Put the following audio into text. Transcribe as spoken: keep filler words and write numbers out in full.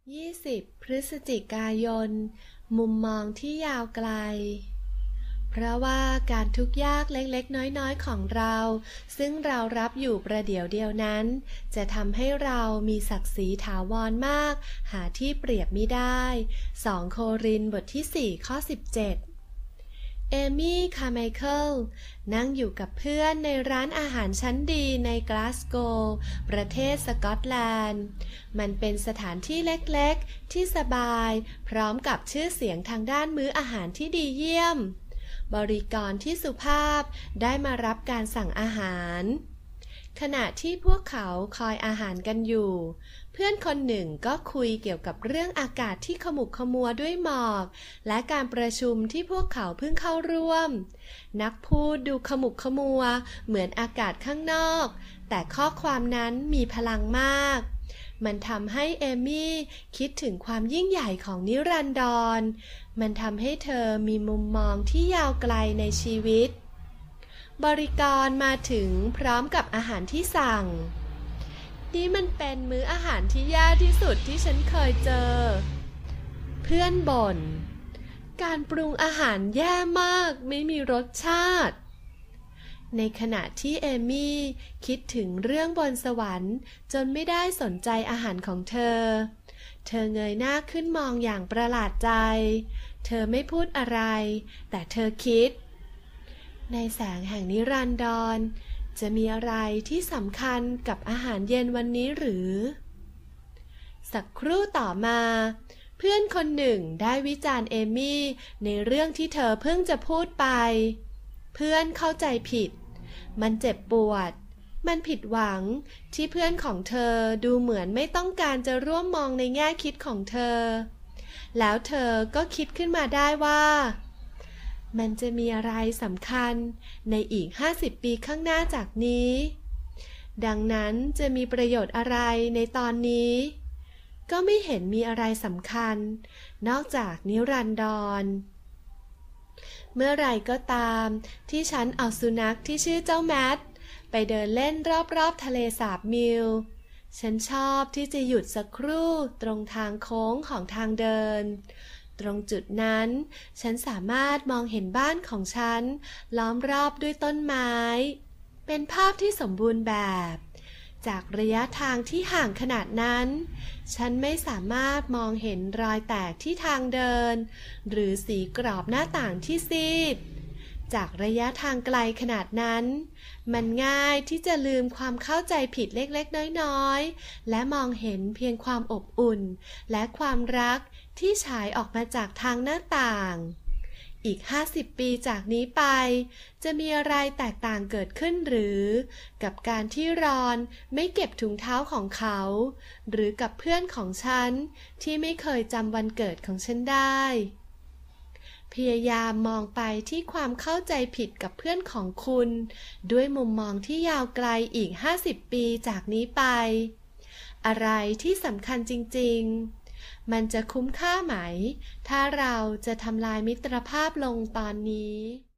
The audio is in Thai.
ยี่สิบ พฤศจิกายน มุมมองที่ยาวไกล เพราะว่าการทุกข์ยากเล็กๆน้อยๆของเรา ซึ่งเรารับอยู่ประเดี๋ยวเดียวนั้น จะทำให้เรามีศักดิ์ศรีถาวรมาก หาที่เปรียบมิได้ สอง โครินธ์ บทที่ สี่ ข้อ สิบเจ็ด เอมี่ คาร์ไมเคิล นั่งอยู่กับเพื่อนในร้านอาหารชั้นดีในกลาสโกว์ประเทศสกอตแลนด์ มันเป็นสถานที่เล็กๆที่สบาย พร้อมกับชื่อเสียงทางด้านมื้ออาหารที่ดีเยี่ยม บริกรที่สุภาพได้มารับการสั่งอาหาร ขณะที่พวกเขาคอยอาหารกันอยู่ เพื่อนคนหนึ่งก็คุยเกี่ยวกับเรื่องอากาศที่ขมุกขมัวด้วยหมอกและการประชุมที่พวกเขาเพิ่งเข้าร่วม นักพูดดูขมุกขมัวเหมือนอากาศข้างนอกแต่ข้อความนั้นมีพลังมากมันทำให้เอมี่คิดถึงความยิ่งใหญ่ของนิรันดรมันทำให้เธอมีมุมมองที่ยาวไกลในชีวิตบริกรมาถึงพร้อมกับอาหารที่สั่งนี่มันเป็นมื้ออาหารที่แย่ที่สุดที่ฉันเคยเจอเพื่อนบ่นการปรุงอาหารแย่มากไม่มีรสชาติในขณะที่เอมี่คิดถึงเรื่องบนสวรรค์จนไม่ได้สนใจอาหารของเธอเธอเงยหน้าขึ้นมองอย่างประหลาดใจเธอไม่พูดอะไรแต่เธอคิดในแสงแห่งนิรันดรจะมีอะไรที่สำคัญกับอาหารเย็นวันนี้หรือสักครู่ต่อมาเพื่อนคนหนึ่งได้วิจารณ์เอมี่ในเรื่องที่เธอเพิ่งจะพูดไปเพื่อนเข้าใจผิดมันเจ็บปวดมันผิดหวังที่เพื่อนของเธอดูเหมือนไม่ต้องการจะร่วมมองในแง่คิดของเธอแล้วเธอก็คิดขึ้นมาได้ว่ามันจะมีอะไรสำคัญในอีกห้าสิบปีข้างหน้าจากนี้ดังนั้นจะมีประโยชน์อะไรในตอนนี้ก็ไม่เห็นมีอะไรสำคัญนอกจากนิรันดรเมื่อไรก็ตามที่ฉันเอาสุนัขที่ชื่อเจ้าแมทไปเดินเล่นรอบๆทะเลสาบมิลฉันชอบที่จะหยุดสักครู่ตรงทางโค้งของทางเดินตรงจุดนั้นฉันสามารถมองเห็นบ้านของฉันล้อมรอบด้วยต้นไม้เป็นภาพที่สมบูรณ์แบบจากระยะทางที่ห่างขนาดนั้นฉันไม่สามารถมองเห็นรอยแตกที่ทางเดินหรือสีกรอบหน้าต่างที่ซีดจากระยะทางไกลขนาดนั้นมันง่ายที่จะลืมความเข้าใจผิดเล็กๆน้อยๆและมองเห็นเพียงความอบอุ่นและความรักที่ฉายออกมาจากทางหน้าต่างอีกห้าสิบปีจากนี้ไปจะมีอะไรแตกต่างเกิดขึ้นหรือกับการที่รอนไม่เก็บถุงเท้าของเขาหรือกับเพื่อนของฉันที่ไม่เคยจำวันเกิดของฉันได้พยายามมองไปที่ความเข้าใจผิดกับเพื่อนของคุณด้วยมุมมองที่ยาวไกลอีกห้าสิบปีจากนี้ไปอะไรที่สำคัญจริงๆมันจะคุ้มค่าไหมถ้าเราจะทำลายมิตรภาพลงตอนนี้